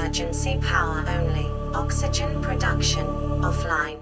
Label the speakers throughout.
Speaker 1: Emergency power only. Oxygen production offline.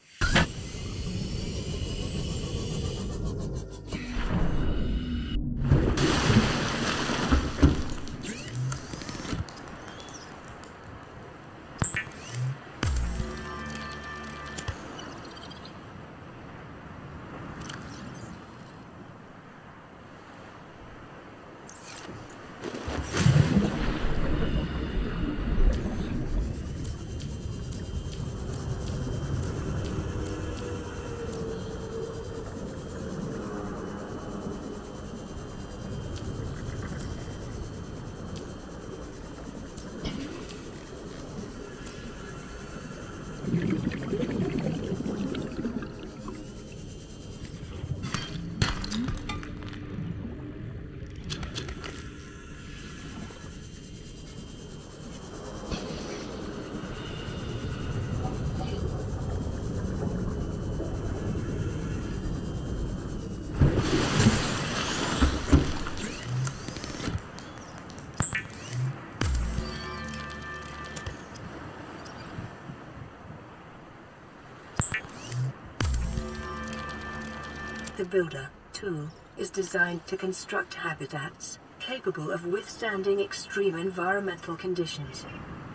Speaker 2: The Builder tool is designed to construct habitats capable of withstanding extreme environmental conditions.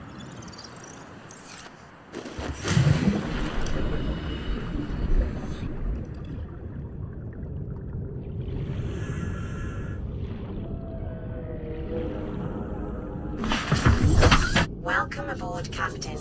Speaker 1: Welcome aboard, Captain.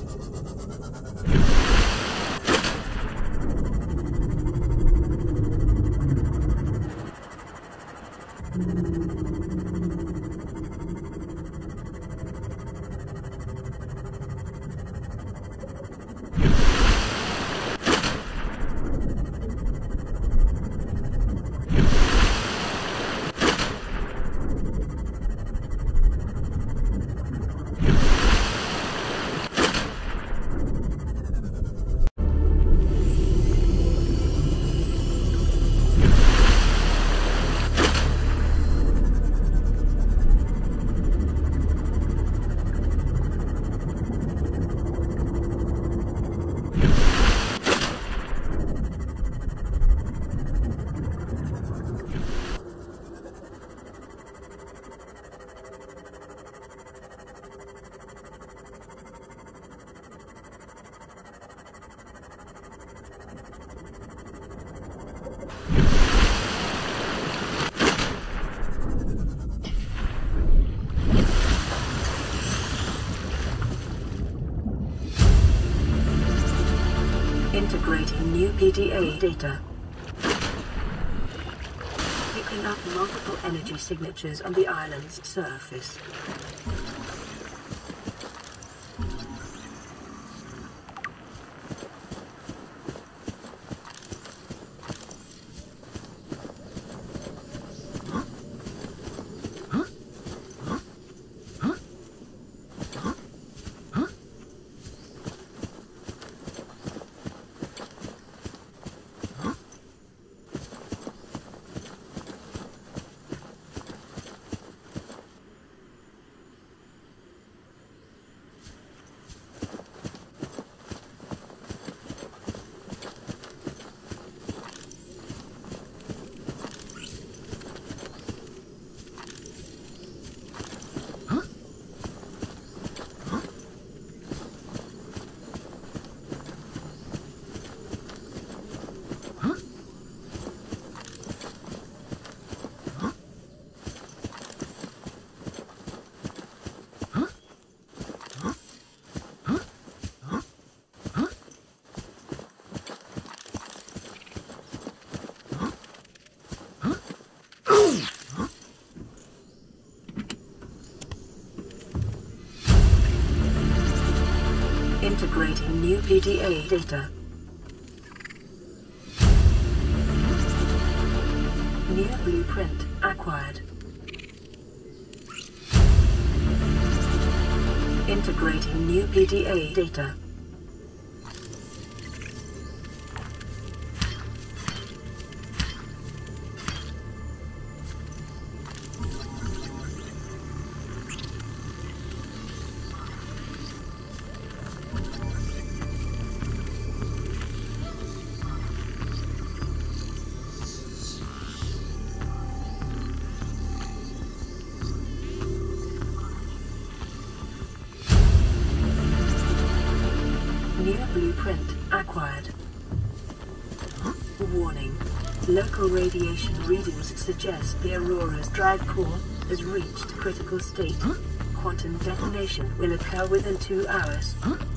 Speaker 2: Integrating new PDA data. Picking up multiple energy signatures on the island's surface. Integrating new PDA data. New blueprint acquired. Integrating new PDA data. New blueprint acquired. Warning. Local radiation readings suggest the Aurora's drive core has reached critical state. Quantum detonation will occur within 2 hours.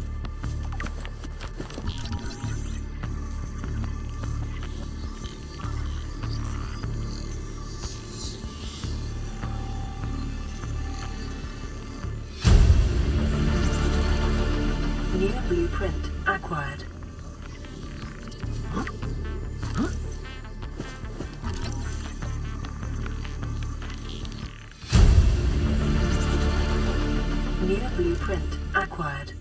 Speaker 2: New blueprint acquired. New blueprint acquired.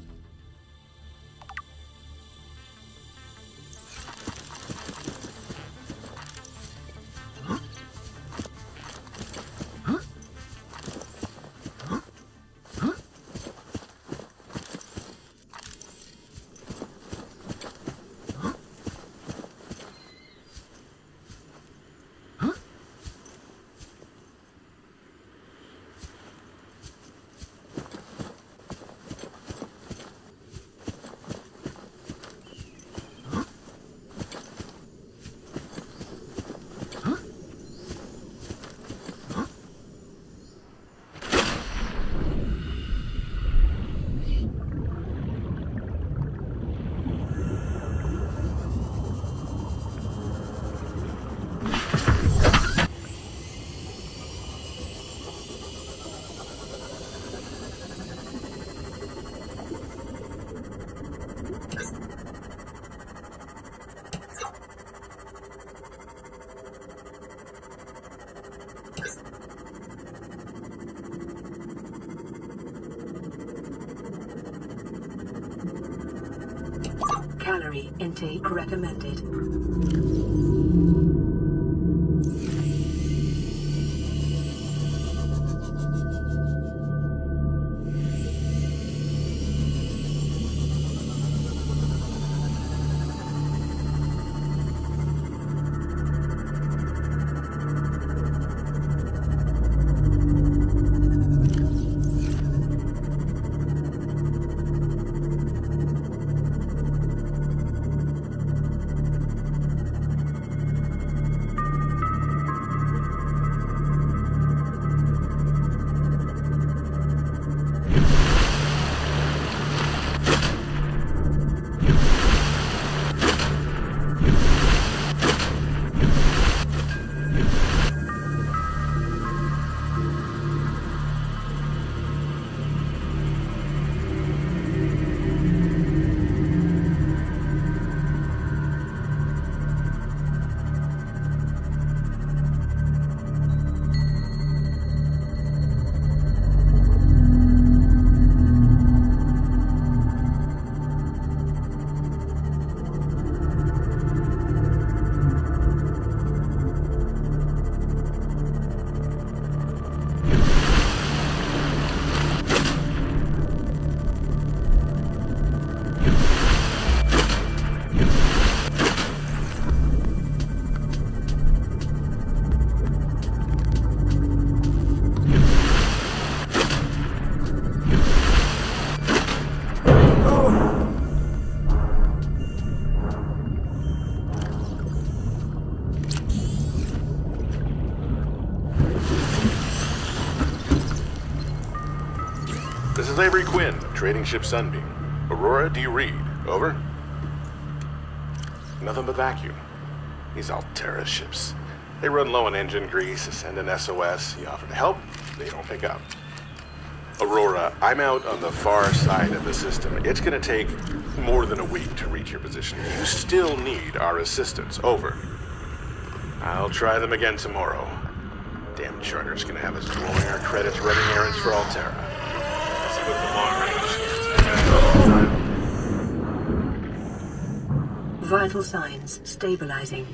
Speaker 2: Calorie intake recommended.
Speaker 3: This is Avery Quinn, Trading Ship Sunbeam. Aurora, do you read? Over? Nothing but vacuum. These Altera ships. They run low on engine grease, send an SOS, you offer to help, they don't pick up. Aurora, I'm out on the far side of the system. It's gonna take more than a week to reach your position. You still need our assistance. Over. I'll try them again tomorrow. Damn charter's gonna have us blowing our credits running errands for Altera. See what the long range is.
Speaker 2: Vital signs stabilizing.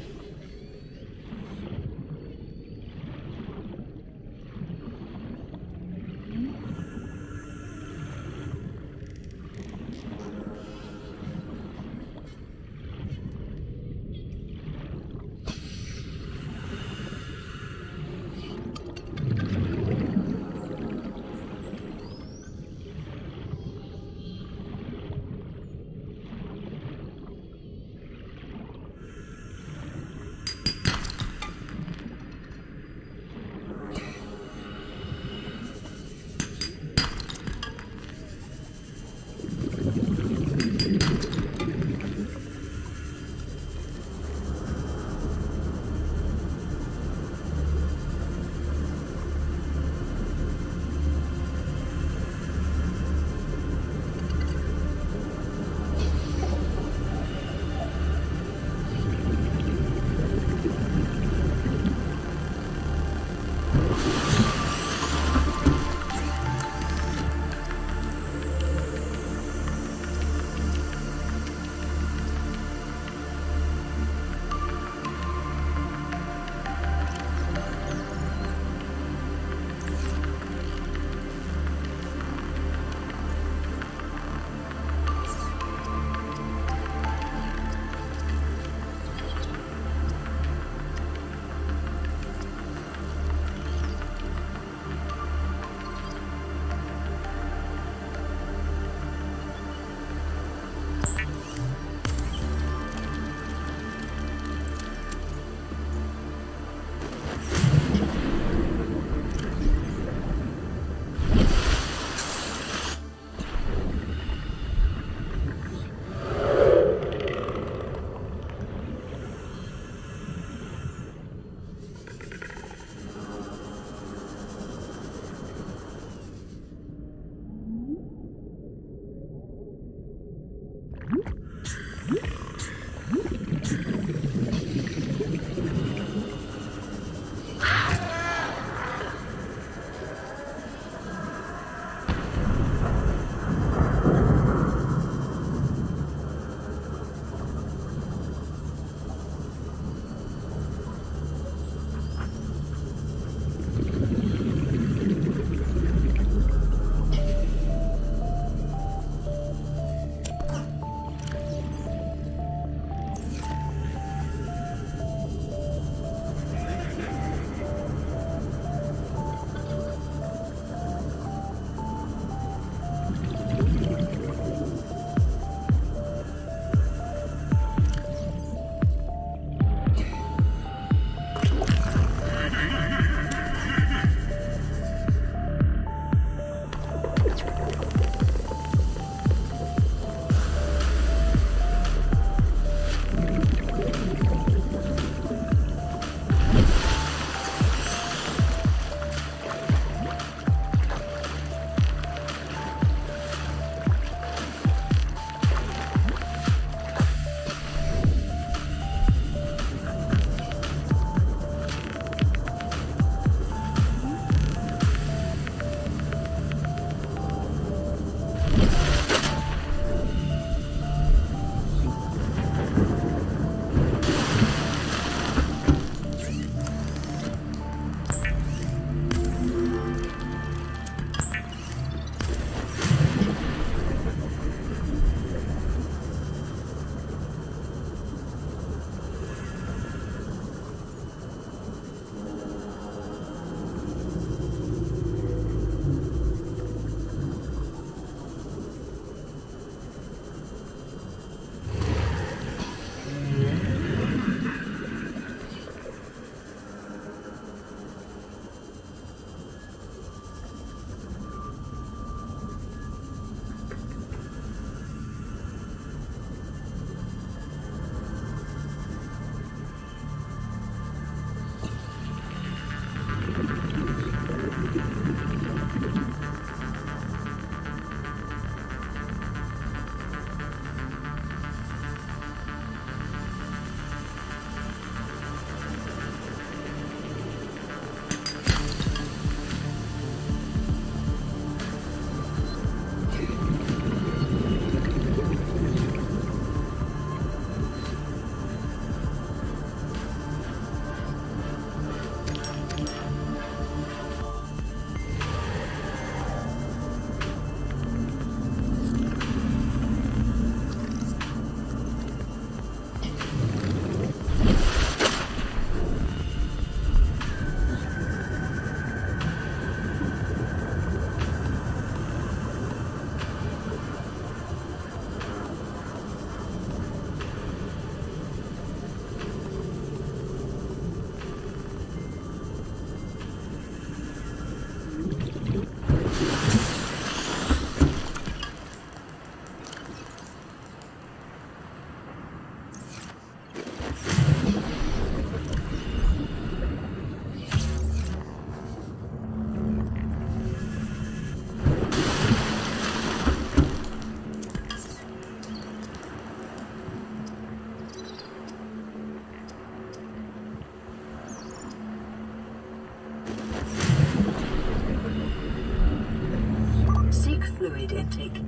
Speaker 2: fluid intake.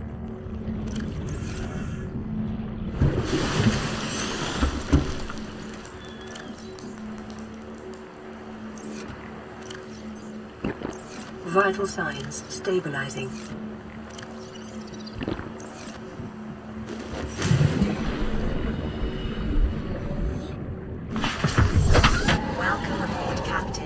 Speaker 2: Vital signs stabilizing.
Speaker 1: Welcome aboard, Captain.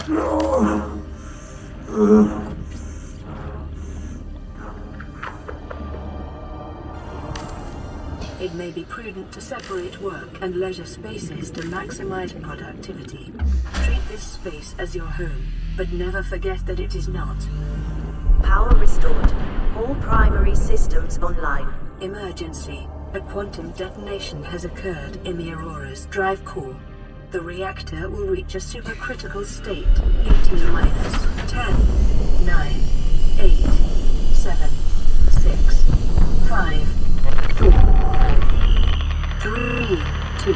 Speaker 2: It may be prudent to separate work and leisure spaces to maximize productivity. Treat this space as your home, but never forget that it is not.
Speaker 1: Power restored. All primary systems online.
Speaker 2: Emergency. A quantum detonation has occurred in the Aurora's drive core. The reactor will reach a supercritical state in T-minus 10, 9, 8, 7, 6, 5, 4, 3, 2.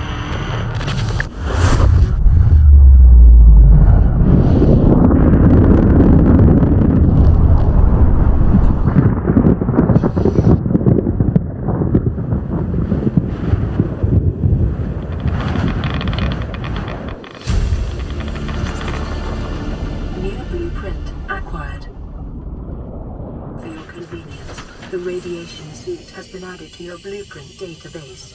Speaker 2: The radiation suit has been added to your blueprint database.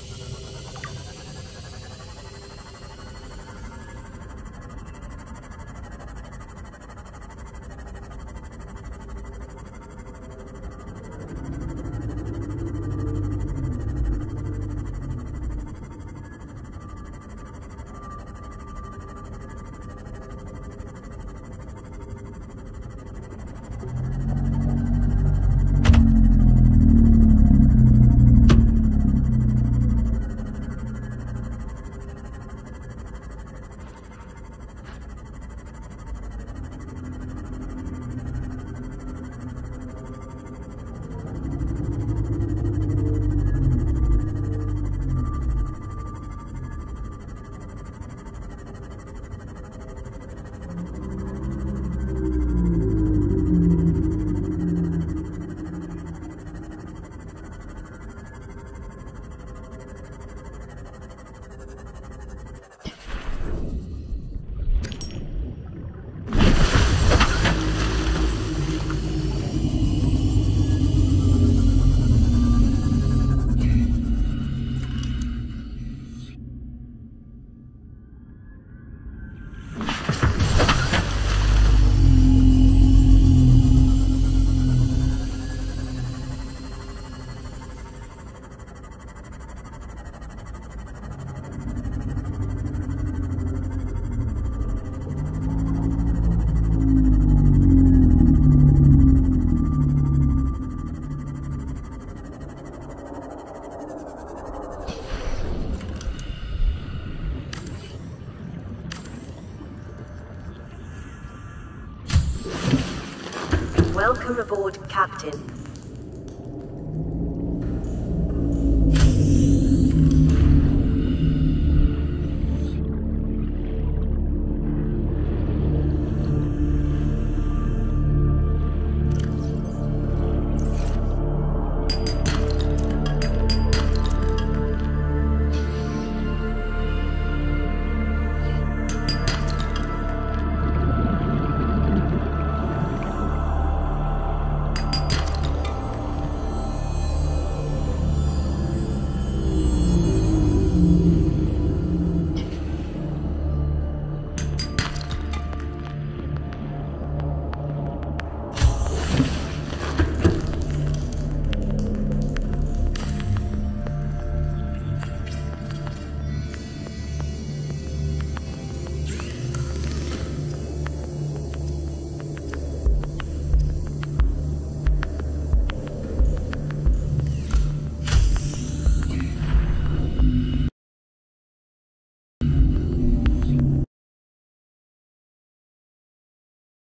Speaker 1: Welcome aboard, Captain.